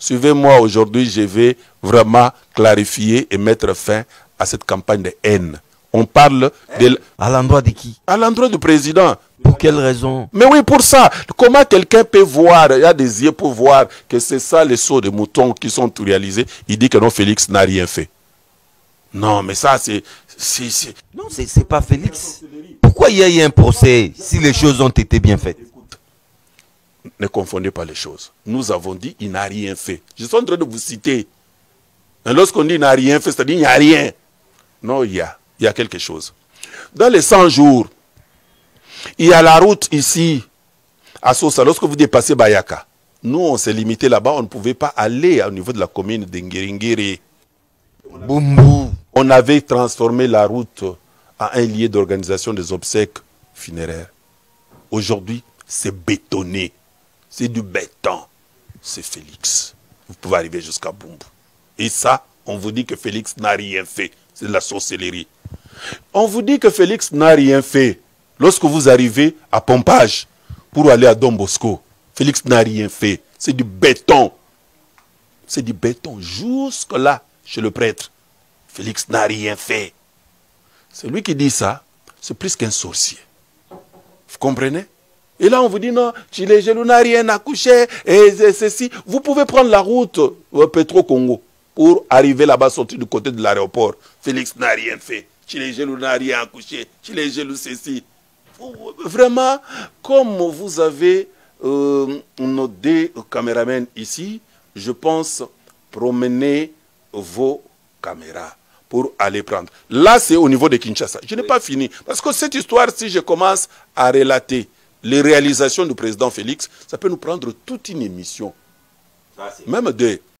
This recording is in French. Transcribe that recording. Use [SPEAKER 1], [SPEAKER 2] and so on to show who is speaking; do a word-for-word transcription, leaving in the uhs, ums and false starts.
[SPEAKER 1] Suivez-moi aujourd'hui, je vais vraiment clarifier et mettre fin à cette campagne de haine. On parle de...
[SPEAKER 2] À l'endroit de qui?
[SPEAKER 1] À l'endroit du président.
[SPEAKER 2] Pour quelle raison?
[SPEAKER 1] Mais oui, pour ça. Comment quelqu'un peut voir, il y a des yeux pour voir que c'est ça les sauts de moutons qui sont tout réalisés. Il dit que non, Félix n'a rien fait. Non, mais ça, c'est...
[SPEAKER 2] Non, c'est pas Félix. Pourquoi il y a eu un procès si les choses ont été bien faites?
[SPEAKER 1] Ne confondez pas les choses. Nous avons dit il n'a rien fait. Je suis en train de vous citer. Lorsqu'on dit il n'a rien fait, c'est-à-dire il n'y a rien. Non, il y a. Il y a quelque chose. Dans les cent jours, il y a la route ici, à Sosa. Lorsque vous dépassez Bayaka, nous, on s'est limité là-bas. On ne pouvait pas aller au niveau de la commune de Nguéringéré. On avait transformé la route en un lieu d'organisation des obsèques funéraires. Aujourd'hui, c'est bétonné. C'est du béton. C'est Félix. Vous pouvez arriver jusqu'à Bumbu. Et ça, on vous dit que Félix n'a rien fait. C'est de la sorcellerie. On vous dit que Félix n'a rien fait. Lorsque vous arrivez à Pompage pour aller à Don Bosco, Félix n'a rien fait. C'est du béton. C'est du béton. Jusque là, chez le prêtre, Félix n'a rien fait. Celui qui dit ça, c'est plus qu'un sorcier. Vous comprenez? Et là, on vous dit non, Chile Gelou n'a rien accouché, et ceci. Vous pouvez prendre la route au Petro-Congo pour arriver là-bas, sortir du côté de l'aéroport. Félix n'a rien fait. Chile Gelou n'a rien accouché. Chile Gelou ceci. Vraiment, comme vous avez euh, nos deux caméramens ici, je pense promener vos caméras pour aller prendre. Là, c'est au niveau de Kinshasa. Je n'ai pas fini. Parce que cette histoire, si je commence à relater les réalisations du président Félix, ça peut nous prendre toute une émission. Même de